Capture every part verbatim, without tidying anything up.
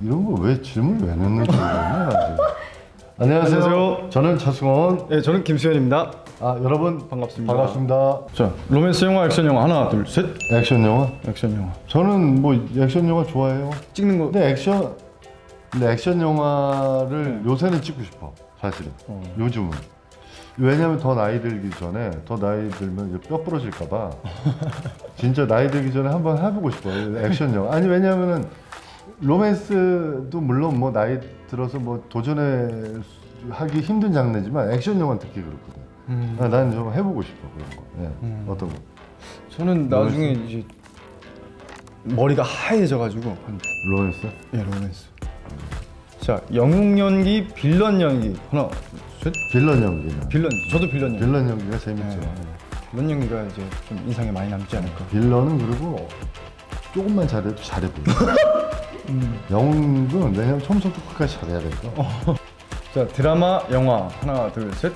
이런 거 왜 질문을 왜 넣는지 모르겠네. 안녕하세요. 안녕하세요. 저는 차승원. 네, 저는 김수현입니다. 아, 여러분 반갑습니다. 반갑습니다. 자, 로맨스 영화, 액션 영화 하나, 둘, 셋. 액션 영화? 액션 영화. 저는 뭐 액션 영화 좋아해요. 찍는 거. 근데 액션 근데 액션 영화를 요새는 찍고 싶어. 사실은. 어. 요즘은. 왜냐면 더 나이 들기 전에 더 나이 들면 이제 뼈 부러질까 봐. 진짜 나이 들기 전에 한번 해보고 싶어요. 액션 영화. 아니 왜냐면은 로맨스도 물론 뭐 나이 들어서 뭐 도전해 하기 힘든 장르지만 액션 영화는 특히 그렇거든. 음. 아, 난 좀 해보고 싶어 그런 거. 네. 음. 어떤 거? 저는 나중에 로맨스? 이제 머리가 하얘져가지고 로맨스? 예, 로맨스. 자, 영웅 연기, 빌런 연기 하나, 둘, 셋. 빌런 연기는. 빌런. 저도 빌런 연기. 빌런 연기가 재밌죠. 네, 네. 빌런 연기가 이제 좀 인상에 많이 남지 않을까. 빌런은 그리고 조금만 잘해도 잘해 보여. 음. 영웅은 왜냐면 처음부터 끝까지 잘해야 되니까. 어. 자, 드라마, 영화 하나, 둘, 셋.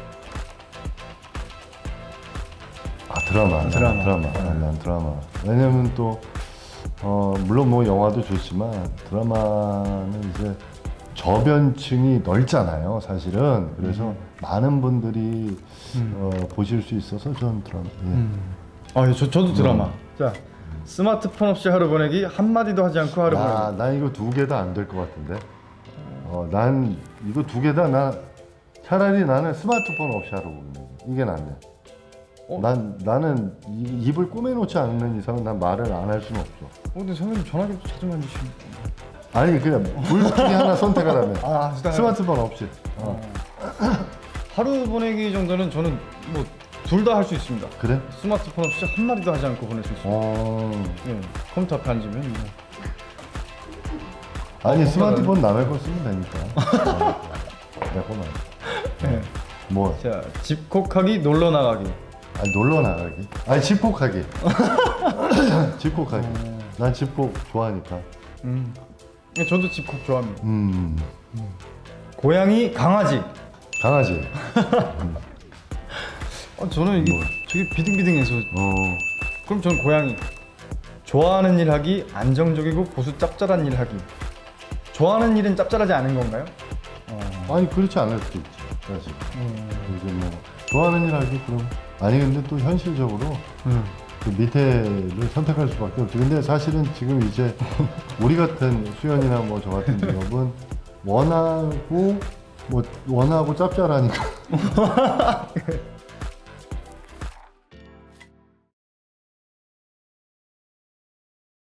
아, 드라마. 드라마. 난 드라마. 네. 난 드라마. 왜냐면 또 어, 물론 뭐 영화도 좋지만 드라마는 이제 저변층이 넓잖아요, 사실은. 그래서 음. 많은 분들이 음. 어, 보실 수 있어서 저는 드라마. 예. 음. 아, 예, 저 저도 드라마. 음. 자, 스마트폰 없이 하루 보내기, 한마디도 하지 않고 하루 아, 보내기. 난 이거 두 개 다 안 될 것 같은데. 어, 난 이거 두 개 다 나 차라리 나는 스마트폰 없이 하루 보내기. 이게 낫네. 어? 난 나는 이, 입을 꾸며놓지 않는 이상은 난 말을 안 할 수는 없어. 어, 근데 선생님 전화기도 자주 만지시는. 아니 그냥 둘 중에 하나 선택하라면. 아, 스마트폰 없이. 어. 하루 보내기 정도는 저는 뭐 둘 다 할 수 있습니다. 그래? 스마트폰 없이 한 마디도 하지 않고 보낼 수 있습니다. 어... 예, 컴퓨터 앞에 앉으면 뭐. 아니 어, 스마트폰 남의 거 쓰면 되니까. 내 거만. 네. 뭐? 자, 집콕하기, 놀러 나가기. 아니 놀러 나가기. 아니 집콕하기. 집콕하기. 어... 난 집콕 좋아하니까. 음. 예, 저도 집콕 좋아합니다. 음. 음. 고양이, 강아지. 강아지. 음. 아, 저는 이게 뭐. 되게 비등비등해서. 어. 그럼 저는 고양이. 좋아하는 일 하기, 안정적이고 고수 짭짤한 일 하기. 좋아하는 일은 짭짤하지 않은 건가요? 어. 아니 그렇지 않을 수도 있지 사실. 음. 요즘 뭐 좋아하는 일 하기 그럼. 아니 근데 또 현실적으로 음. 그 밑에를 선택할 수밖에 없지. 근데 사실은 지금 이제 우리 같은 수연이나 뭐 저 같은 직업은 원하고 뭐 원하고 짭짤하니까